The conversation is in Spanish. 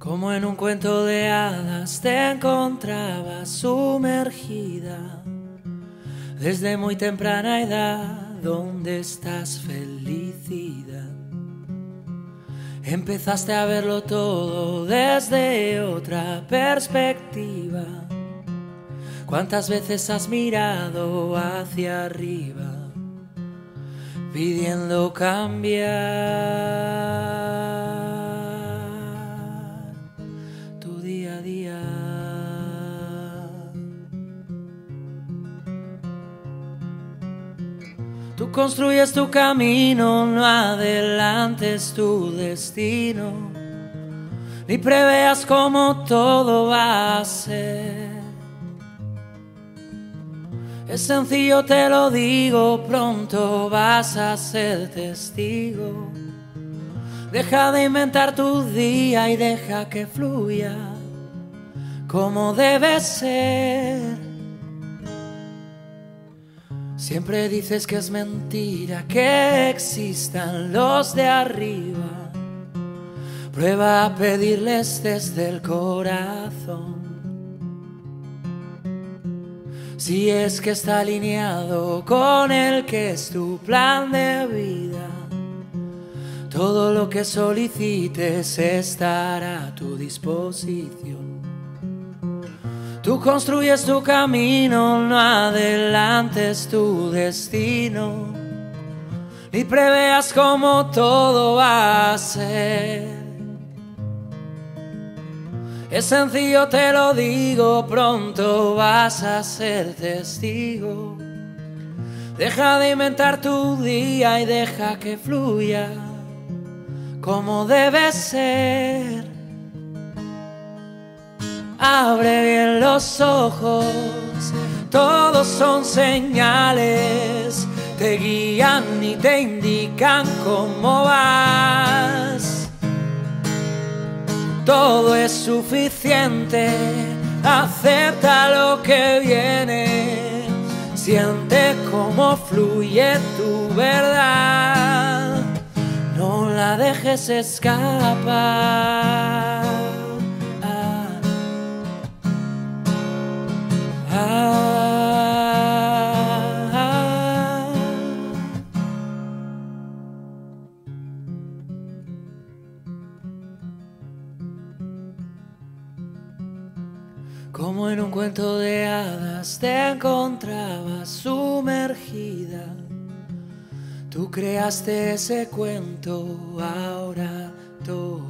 Como en un cuento de hadas te encontrabas sumergida desde muy temprana edad. ¿Dónde estás, felicidad? Empezaste a verlo todo desde otra perspectiva. ¿Cuántas veces has mirado hacia arriba pidiendo cambiar tu día a día? Tú construyes tu camino, no adelantes tu destino, ni preveas cómo todo va a ser. Es sencillo, te lo digo, pronto vas a ser testigo. Deja de inventar tu día y deja que fluya como debe ser. Siempre dices que es mentira que existan los de arriba. Prueba a pedirles desde el corazón. Si es que está alineado con el que es tu plan de vida, todo lo que solicites estará a tu disposición. Tú construyes tu camino, no adelantes tu destino, ni preveas cómo todo va a ser. Es sencillo, te lo digo, pronto vas a ser testigo. Deja de inventar tu día y deja que fluya como debe ser. Abre bien los ojos, todos son señales, te guían y te indican cómo vas. Todo es suficiente, acepta lo que viene, siente cómo fluye tu verdad, no la dejes escapar. Como en un cuento de hadas te encontrabas sumergida. Tú creaste ese cuento, ahora todo